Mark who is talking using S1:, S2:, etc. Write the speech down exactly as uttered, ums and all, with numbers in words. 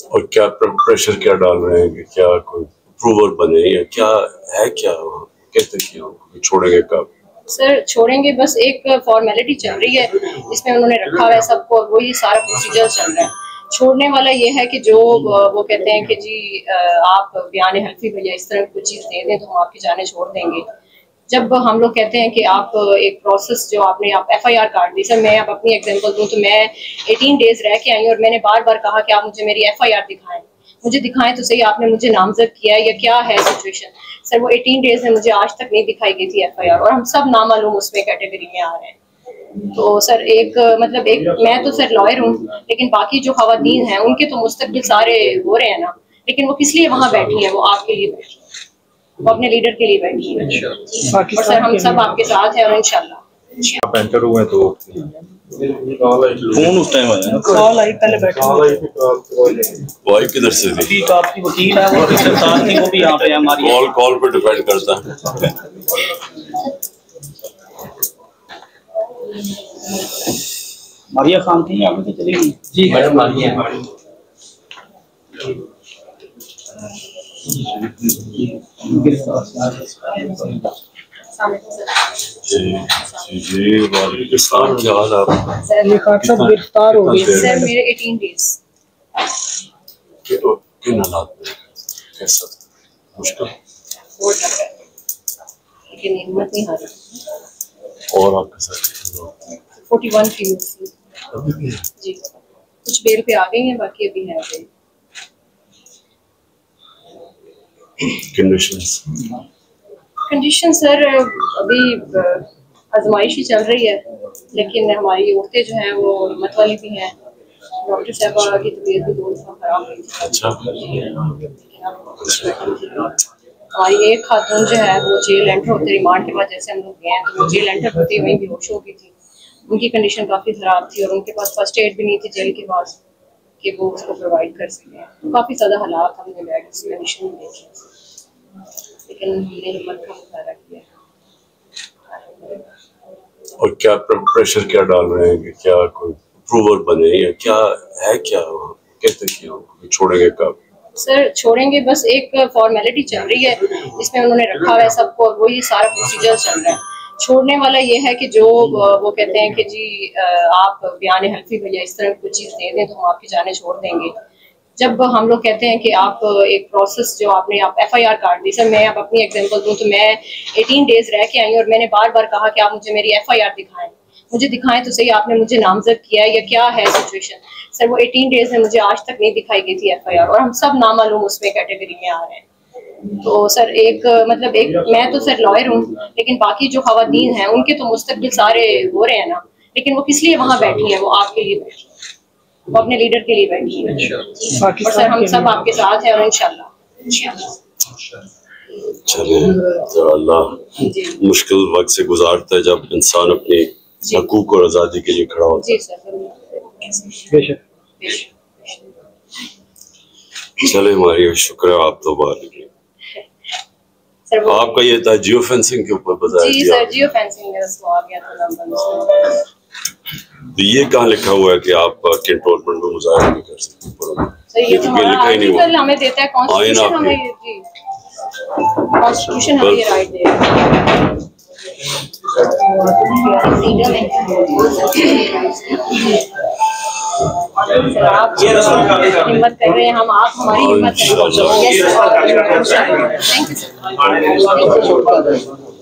S1: और क्या प्रेशर क्या डाल रहे हैं कि क्या कोई अप्रूवल बने या क्या है, क्या कहते हैं छोड़ेंगे कब?
S2: सर छोड़ेंगे, बस एक फॉर्मेलिटी चल रही है इसमें उन्होंने रखा हुआ है सबको और वही सारा प्रोसीजर चल रहा है। छोड़ने वाला ये है कि जो वो कहते हैं कि जी आप बयान हल्फी में या इस तरह कुछ चीज़ दे दें तो हम आपकी जाने छोड़ देंगे। जब हम लोग कहते हैं कि आप एक प्रोसेस जो आपने आप एफ आई आर काट दी, सर मैं अब अपनी एग्जांपल दूं तो मैं अठारह डेज रह के आई और मैंने बार बार कहा कि आप मुझे मेरी एफ आई आर दिखाएं, मुझे दिखाएं तो सही, आपने मुझे नामजद किया है या क्या है सिचुएशन। सर वो अठारह डेज में मुझे आज तक नहीं दिखाई गई थी एफ आई आर और हम सब नामालूम उसमें कैटेगरी में आ रहे हैं। तो सर एक मतलब एक मैं तो सर लॉयर हूँ, लेकिन बाकी जो खवातीन हैं उनके तो मुस्तकबिल सारे हो रहे हैं ना, लेकिन वो किस लिए वहाँ बैठी हैं? वो आपके लिए बैठी है, वो अपने लीडर के लिए बैठी है। और सर हम सब आपके साथ हैं और इंशाल्लाह
S3: आप एंटर हुए तो कौन उस टाइम आया?
S4: कॉल आई, पहले बैठे
S1: वो आई किधर से थी?
S4: अभी तो आपकी वकील है वो सरदार थी, वो भी यहाँ पे हमारी
S1: कॉल कॉल पे डिपेंड करता है।
S4: मारिया खान थी यहाँ पे, चली गई
S3: जी मैडम मारिया
S1: जी वालेकुम, क्या हाल है आपका?
S2: सर ये सब गिरफ्तार हो गए सर मेरे अठारह डेज
S1: किन हालात में? कैसा मुश्किल
S2: वो लग रहा है, लेकिन हिम्मत नहीं हारी।
S1: और आपके साथ
S2: इकतालीस फीमेल्स
S1: अभी भी है
S2: जी, कुछ बेल पे आ गई हैं, बाकी अभी है अभी।
S1: कंडीशंस
S2: कंडीशन सर अभी आजमाइशी चल रही है, लेकिन हमारी औरतें जो हैं वो हिम्मत वाली भी हैं। डॉक्टर साहबा की तबीयत भी दो दफा खराब हुई थी।
S1: अच्छा,
S2: हमारी एक खातून जो है वो जेल एंटर होते रिमांड के बाद जैसे हम लोग गए हैं तो वो जेल एंटर होते ही वहीं बेहोश हो गई थी। उनकी कंडीशन काफ़ी ख़राब थी और उनके पास फर्स्ट एड भी नहीं थी जेल के पास कि वो उसको प्रोवाइड कर सकें। तो काफ़ी ज़्यादा हालात हमने बैठ इस कंडीशन में देखे, लेकिन हमने हिम्मत का मुजाहरा किया।
S1: और क्या प्रेशर क्या डाल रहे हैं कि क्या कोई अप्रूवल बने या क्या है, क्या कहते हैं छोड़ेंगे कब?
S2: सर छोड़ेंगे, बस एक फॉर्मेलिटी चल रही है इसमें उन्होंने रखा हुआ है सबको और वही सारा प्रोसीजर चल रहा है। छोड़ने वाला ये है कि जो वो कहते हैं कि जी आप बयान हल्फी में या इस तरह कुछ चीज़ दे दें तो हम आपकी जाने छोड़ देंगे। जब हम लोग कहते हैं कि आप एक प्रोसेस जो आपने आप एफ आई आर काट दी, सर मैं अब अपनी एग्जांपल दूं तो मैं अठारह डेज रह के आई और मैंने बार बार कहा कि आप मुझे मेरी एफ आई आर दिखाएं, मुझे दिखाएं तो सही, आपने मुझे नामजद किया है या क्या है सिचुएशन। सर वो अठारह डेज में मुझे आज तक नहीं दिखाई गई थी एफ आई आर और हम सब नामालूम उसमें कैटेगरी में आ रहे हैं। तो सर एक मतलब एक मैं तो सर लॉयर हूँ, लेकिन बाकी जो खवातीन हैं उनके तो मुस्तकबिल सारे हो रहे हैं ना, लेकिन वो किस लिए वहाँ बैठी हैं? वो आपके लिए बैठी है, वो अपने लीडर के लिए बैठी है। और सर हम सब आपके साथ हैं और इंशाल्लाह।
S1: चलिए, तो अल्लाह मुश्किल वक्त से गुजारता है जब इंसान अपने हकूक और आज़ादी के लिए खड़ा होता है।
S2: जी सर,
S1: चले हमारी शुक्र है, आप तो बाहर निकले। आपका ये था जियो फेंसिंग के ऊपर बताया?
S2: जी सर, जियो फेंसिंग में उसको आ गया था नंबर।
S1: तो ये कहाँ लिखा हुआ है कि आप कैंटोनमेंट में मुजाहिरा नहीं कर सकते?
S2: सर ये तो हमारा आर्टिकल हमें देता है, कॉन्स्टिट्यूशन हमें जी कॉन्स्टिट्यूशन हमें ये राइट दे रहा है। सर आप हिम्मत कर रहे हैं, हम आप हमारी हिम्मत कर रहे हैं। Thank you sir.